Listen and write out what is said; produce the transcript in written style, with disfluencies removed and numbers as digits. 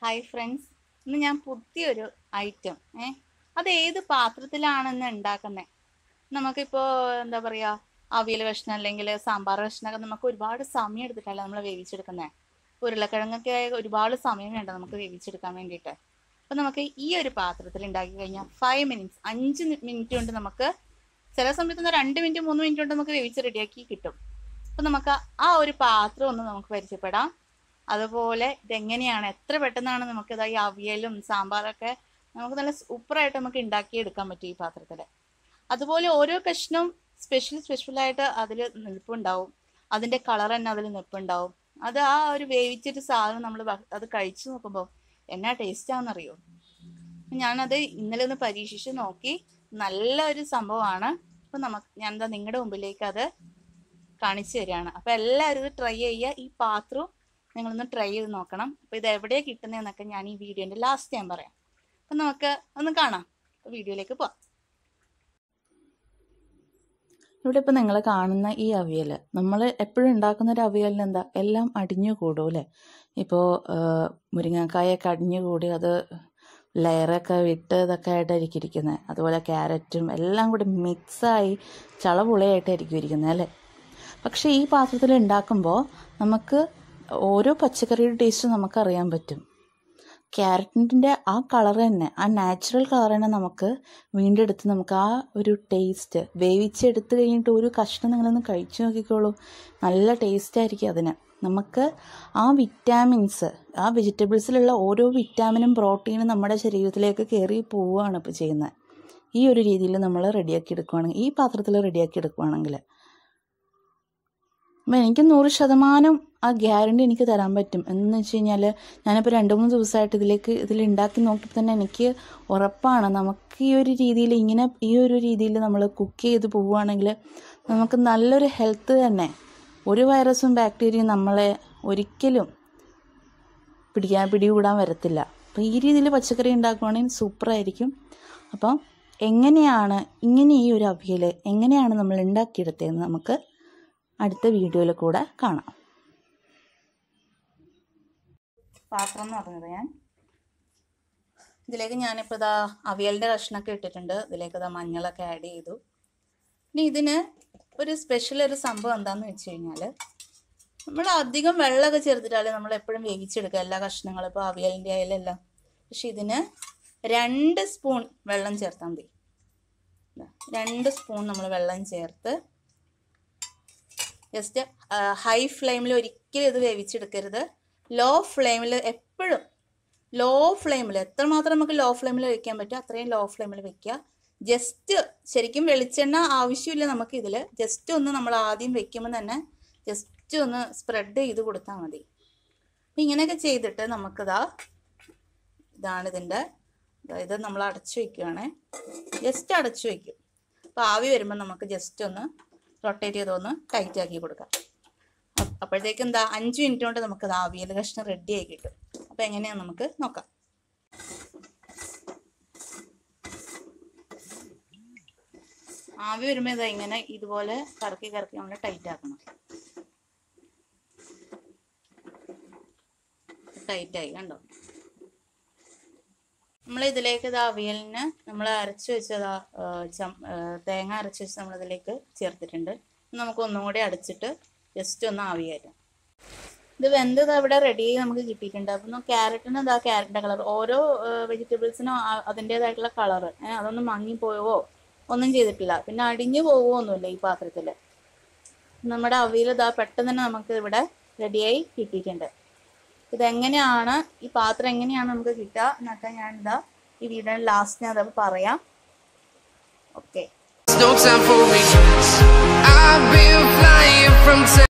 Hi friends, ഇന്ന് ഞാൻ പുതിയൊരു ഐറ്റം അത് ഏത് പാത്രത്തിലാണെന്ന് ഉണ്ടാക്കുന്നത്. നമുക്കിപ്പോൾ എന്താ പറയുക, അവിയൽ കഷ്ണം അല്ലെങ്കിൽ സാമ്പാർ കഷ്ണമൊക്കെ നമുക്ക് ഒരുപാട് സമയം എടുത്തിട്ടല്ല നമ്മൾ വേവിച്ചെടുക്കുന്നത്. ഉരുളക്കിഴങ്ങൊക്കെ ഒരുപാട് സമയം വേണ്ട നമുക്ക് വേവിച്ചെടുക്കാൻ വേണ്ടിയിട്ട്. അപ്പോൾ നമുക്ക് ഈ ഒരു പാത്രത്തിൽ ഉണ്ടാക്കി കഴിഞ്ഞാൽ 5 മിനിറ്റ്സ് 5 മിനിറ്റ് കൊണ്ട് നമുക്ക്, ചില സമയത്ത് 2 മിനിറ്റ് 3 മിനിറ്റ് കൊണ്ട് നമുക്ക് വേവിച്ച് റെഡിയാക്കി കിട്ടും. അപ്പോൾ നമുക്ക് ആ ഒരു പാത്രം ഒന്ന് നമുക്ക് പരിചയപ്പെടാം. അതുപോലെ ഇതെങ്ങനെയാണ്, എത്ര പെട്ടെന്നാണ് നമുക്കിത് ഈ അവിയലും സാമ്പാറൊക്കെ നമുക്ക് നല്ല സൂപ്പറായിട്ട് നമുക്ക് ഉണ്ടാക്കിയെടുക്കാൻ പറ്റും ഈ പാത്രത്തിൽ. അതുപോലെ ഓരോ കഷ്ണവും സ്പെഷ്യലായിട്ട് അതിൽ നിൽപ്പുണ്ടാവും, അതിൻ്റെ കളർ തന്നെ അതിൽ നിൽപ്പുണ്ടാവും. അത് ആ ഒരു വേവിച്ചൊരു സാധനം നമ്മൾ അത് കഴിച്ചു നോക്കുമ്പോൾ എന്നാ ടേസ്റ്റാണെന്നറിയോ. ഞാനത് ഇന്നലെ ഒന്ന് പരീക്ഷിച്ച് നോക്കി, നല്ലൊരു സംഭവമാണ്. അപ്പം ഞാനെന്താ നിങ്ങളുടെ മുമ്പിലേക്ക് അത് കാണിച്ചു തരികയാണ്. അപ്പം എല്ലാവരും ഇത് ട്രൈ ചെയ്യുക. ഈ പാത്രവും നിങ്ങളൊന്ന് ട്രൈ ചെയ്ത് നോക്കണം. അപ്പോൾ ഇത് എവിടെയാണ് കിട്ടുന്നതെന്നൊക്കെ ഞാൻ ഈ വീഡിയോൻ്റെ ലാസ്റ്റ് ഞാൻ പറയാം. അപ്പം നമുക്ക് ഒന്ന് കാണാം. വീഡിയോയിലേക്ക് പോവാം. ഇവിടെ ഇപ്പോൾ നിങ്ങൾ കാണുന്ന ഈ അവിയൽ, നമ്മൾ എപ്പോഴും ഉണ്ടാക്കുന്ന ഒരു അവിയലിന് എന്താ, എല്ലാം അടിഞ്ഞു കൂടും അല്ലേ. ഇപ്പോൾ മുരിങ്ങക്കായൊക്കെ അടിഞ്ഞു കൂടി അത് ലെയറൊക്കെ വിട്ട് ഇതൊക്കെ ആയിട്ടായിരിക്കും ഇരിക്കുന്നത്. അതുപോലെ ക്യാരറ്റും എല്ലാം കൂടി മിക്സായി ചളപുളയായിട്ടായിരിക്കും ഇരിക്കുന്നത് അല്ലേ. പക്ഷേ ഈ പാത്രത്തിൽ ഉണ്ടാക്കുമ്പോൾ നമുക്ക് ഓരോ പച്ചക്കറിയുടെ ടേസ്റ്റ് നമുക്കറിയാൻ പറ്റും. ക്യാരറ്റിൻ്റെ ആ കളർ തന്നെ, ആ നാച്ചുറൽ കളർ തന്നെ നമുക്ക് വീണ്ടെടുത്ത് നമുക്ക് ആ ഒരു ടേസ്റ്റ് വേവിച്ചെടുത്ത് കഴിഞ്ഞിട്ട് ഒരു കഷ്ണം നിങ്ങളൊന്ന് കഴിച്ചു നോക്കിക്കോളൂ. നല്ല ടേസ്റ്റ് ആയിരിക്കും അതിന്. നമുക്ക് ആ വിറ്റാമിൻസ്, ആ വെജിറ്റബിൾസിലുള്ള ഓരോ വിറ്റാമിനും പ്രോട്ടീനും നമ്മുടെ ശരീരത്തിലേക്ക് കയറി പോവുകയാണ് ഇപ്പോൾ ചെയ്യുന്നത്. ഈ ഒരു രീതിയിൽ നമ്മൾ റെഡിയാക്കി എടുക്കുകയാണെങ്കിൽ, ഈ പാത്രത്തിൽ റെഡിയാക്കി എടുക്കുകയാണെങ്കിൽ, അപ്പം എനിക്ക് 100% ആ ഗ്യാരണ്ടി എനിക്ക് തരാൻ പറ്റും. എന്ന് വെച്ച് കഴിഞ്ഞാൽ ഞാനിപ്പോൾ 2-3 ദിവസമായിട്ട് ഇതിലുണ്ടാക്കി നോക്കിയപ്പോൾ തന്നെ എനിക്ക് ഉറപ്പാണ്, നമുക്ക് ഈ ഒരു രീതിയിൽ നമ്മൾ കുക്ക് ചെയ്ത് പോവുകയാണെങ്കിൽ നമുക്ക് നല്ലൊരു ഹെൽത്ത് തന്നെ, ഒരു വൈറസും ബാക്ടീരിയയും നമ്മളെ ഒരിക്കലും പിടികൂടാൻ വരത്തില്ല. അപ്പോൾ ഈ രീതിയിൽ പച്ചക്കറി ഉണ്ടാക്കുകയാണെങ്കിൽ സൂപ്പറായിരിക്കും. അപ്പം എങ്ങനെയാണ് ഈ ഒരു അവിയൽ എങ്ങനെയാണ് നമ്മൾ ഉണ്ടാക്കിയെടുത്തതെന്ന് നമുക്ക് അടുത്ത വീഡിയോയിൽ കൂടെ കാണാം. പാത്രം എന്ന് പറഞ്ഞത് ഇതിലേക്ക് ഞാനിപ്പോൾ ഇതാ അവിയലിൻ്റെ കഷ്ണമൊക്കെ ഇട്ടിട്ടുണ്ട്. ഇതിലേക്ക് ഇതാ മഞ്ഞളൊക്കെ ആഡ് ചെയ്തു. ഇനി ഇതിന് ഒരു സംഭവം എന്താണെന്ന് വെച്ച് കഴിഞ്ഞാൽ, നമ്മൾ അധികം വെള്ളമൊക്കെ ചേർത്തിട്ടാലേ നമ്മൾ എപ്പോഴും വേവിച്ചെടുക്കുക എല്ലാ കഷ്ണങ്ങളും, ഇപ്പോൾ അവിയലിൻ്റെ ആയാലെല്ലാം. പക്ഷെ ഇതിന് 2 സ്പൂൺ വെള്ളം ചേർത്താൽ മതി. 2 സ്പൂൺ നമ്മൾ വെള്ളം ചേർത്ത് ജസ്റ്റ് ഹൈ ഫ്ലെയിമിൽ ഒരിക്കലും ഇത് വേവിച്ചെടുക്കരുത്. ലോ ഫ്ലെയിമിൽ എപ്പോഴും, ലോ ഫ്ലെയിമിൽ എത്രമാത്രം നമുക്ക് ലോ ഫ്ലെയിമിൽ വയ്ക്കാൻ പറ്റും അത്രയും ലോ ഫ്ലെയിമിൽ വെക്കുക. ജസ്റ്റ് ശരിക്കും വെളിച്ചെണ്ണ ആവശ്യമില്ല നമുക്ക് ഇതിൽ. ജസ്റ്റ് ഒന്ന് നമ്മൾ ആദ്യം വെക്കുമ്പോൾ തന്നെ ജസ്റ്റ് ഒന്ന് സ്പ്രെഡ് ചെയ്ത് കൊടുത്താൽ മതി. അപ്പം ഇങ്ങനെയൊക്കെ ചെയ്തിട്ട് ഇതാണ് ഇതിൻ്റെ, ഇത് നമ്മൾ അടച്ചു വയ്ക്കുകയാണ്. ജസ്റ്റ് അടച്ചു വയ്ക്കും. അപ്പോൾ ആവി വരുമ്പോൾ നമുക്ക് ജസ്റ്റ് ഒന്ന് റൊട്ടേറ്റ് ചെയ്തൊന്ന് ടൈറ്റ് ആക്കി കൊടുക്കാം. അപ്പോഴത്തേക്ക് 5 മിനിറ്റ് കൊണ്ട് നമുക്ക് അവിയൽ കഷ്ണം റെഡി ആയി കിട്ടും. അപ്പോൾ എങ്ങനെയാണെന്ന് നമുക്ക് നോക്കാം. ആവി വരുമ്പോൾ ഇങ്ങനെ ഇതുപോലെ കറക്കി നമ്മൾ ടൈറ്റ് ആക്കണം. ടൈറ്റായി കണ്ടോ. നമ്മളിതിലേക്ക് അവിയലിന് നമ്മൾ അരച്ച് വെച്ചതാ തേങ്ങ അരച്ച് വെച്ച് നമ്മളിതിലേക്ക് ചേർത്തിട്ടുണ്ട്. നമുക്ക് ഒന്നും കൂടി അടച്ചിട്ട് ജസ്റ്റ് ഒന്ന് ആവി കയറ്റാം. ഇത് വെന്തത് അവിടെ റെഡി ആയി നമുക്ക് കിട്ടിയിട്ടുണ്ട്. അപ്പം ക്യാരറ്റിന് ക്യാരറ്റിൻ്റെ കളർ, ഓരോ വെജിറ്റബിൾസിനും അതിൻ്റേതായിട്ടുള്ള കളറ്, അതൊന്നും മങ്ങിപ്പോവോ ഒന്നും ചെയ്തിട്ടില്ല. പിന്നെ അടിഞ്ഞു പോവുകയോ ഒന്നുമില്ല ഈ പാത്രത്തിൽ. നമ്മുടെ അവിയൽ പെട്ടെന്ന് തന്നെ നമുക്ക് ഇവിടെ റെഡിയായി കിട്ടിയിട്ടുണ്ട്. ഇതെങ്ങനെയാണ്, ഈ പാത്രം എങ്ങനെയാണ് നമുക്ക് കിട്ടുക എന്നൊക്കെ ഞാനിതാ ഈ വീഡിയോ ലാസ്റ്റ് ഞാൻ പറയാം. ഓക്കെ.